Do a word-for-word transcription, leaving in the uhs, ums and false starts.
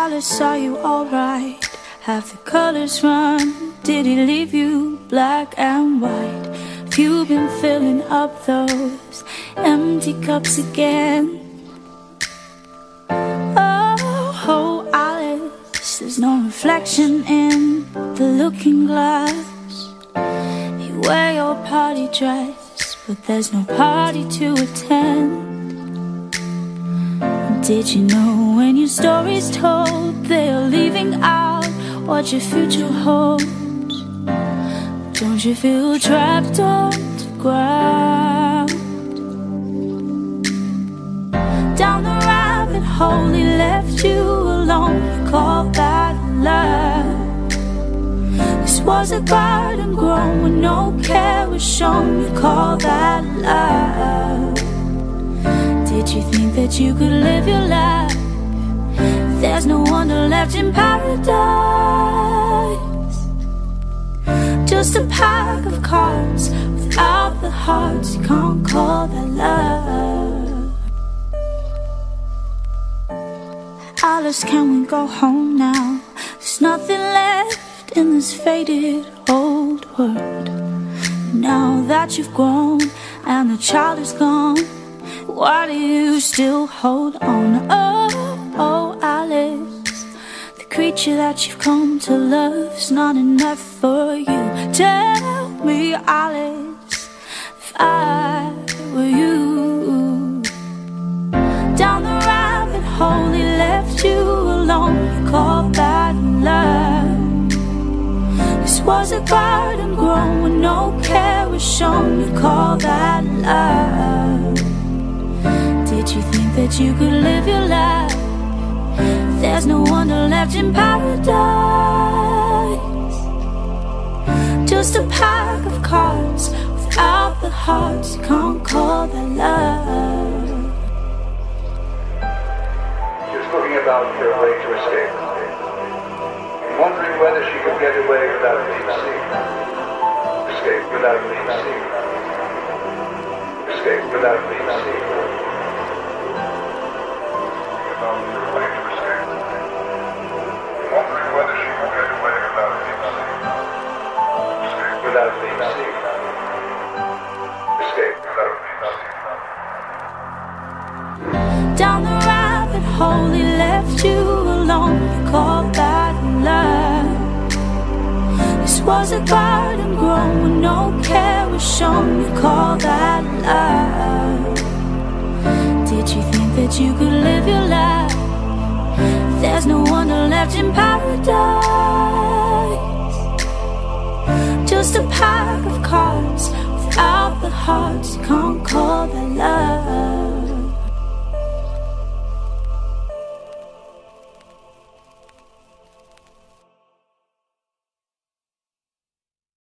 Alice, are you alright? Have the colors run? Did he leave you black and white? Have you been filling up those empty cups again? Oh, oh, Alice, there's no reflection in the looking glass. You wear your party dress, but there's no party to attend. Did you know when your story's told, they're leaving out what your future holds? Don't you feel trapped on the ground? Down the rabbit hole, he left you alone. You call that love? This was a garden grown where no care was shown. You call that love? Did you think that you could live your life? There's no wonder left in paradise. Just a pack of cards without the hearts. You can't call that love. Alice, can we go home now? There's nothing left in this faded old world. Now that you've grown and the child is gone, why do you still hold on? Oh, oh, Alice, the creature that you've come to love's not enough for you. Tell me, Alice, if I were you. Down the rabbit hole, he left you alone. You call that love? This was a garden grown where no care was shown. You call that love? Did you think that you could live your life? There's no wonder left in paradise. Just a pack of cards without the hearts. You can't call that love. She was looking about for a way to escape, wondering whether she could get away without being seen. Escape without being seen. Escape without being seen. Without being seen. Escape without being seen. Down the rabbit hole, he left you alone. You call that love? This was a garden grown where no care was shown. You call that love? Did you think that you could live your life? There's no wonder left in paradise. Just a pack of cards without the hearts. You can't call that love.